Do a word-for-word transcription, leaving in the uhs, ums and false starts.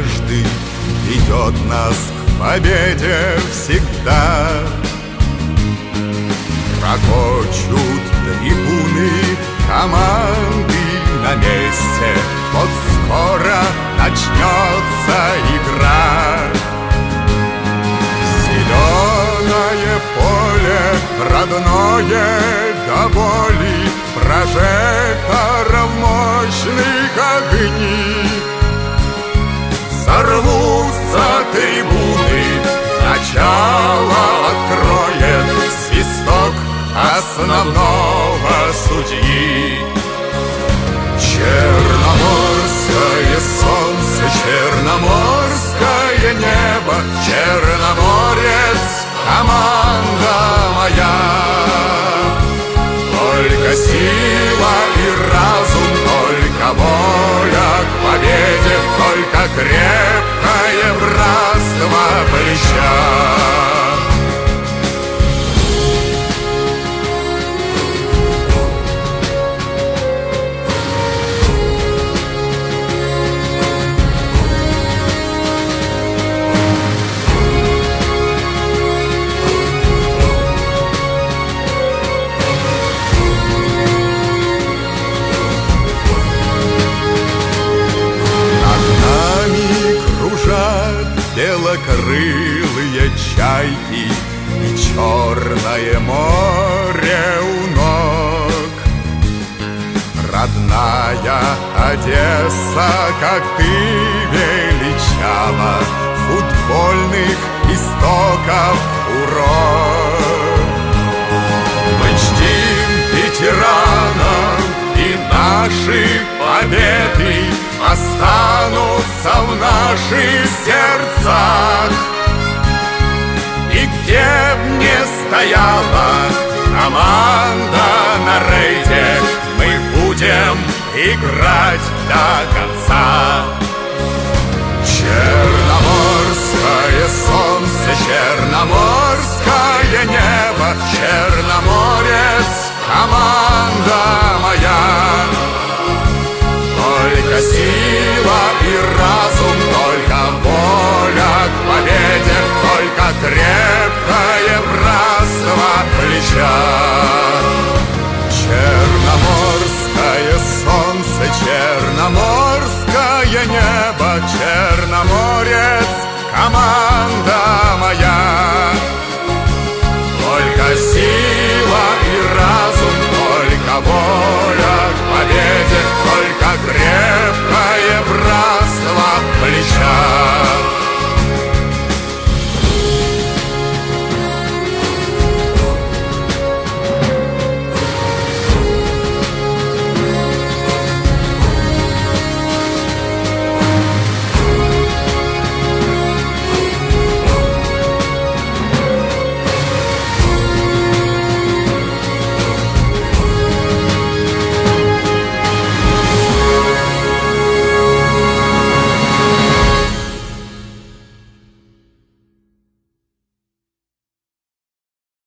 надежды ведет нас к победе всегда. Рокочут трибуны, команды на месте, вот скоро начнется игра. Зеленое поле, родное до боли, прожекторов мощных огни. Сорвутся трибуны, начало откроет свисток основного судьи. Черноморское солнце, черноморское небо, Черноморец, команда моя. Только сила и разум, только воля к победе, только крепкое братство плеча. Белокрылые чайки и черное море у ног. Родная Одесса, как ты величала футбольных истоков урок. Мы чтим ветеранов, и наши победы останутся в наших сердцах. И где б не стояла команда на рейде, мы будем играть до конца. Черноморское солнце, черноморское небо, Черноморец, команда моя. Только сила и разум, только воля к победе, только крепкое братство плеча. Черноморское солнце, черноморское небо, Черноморец, команда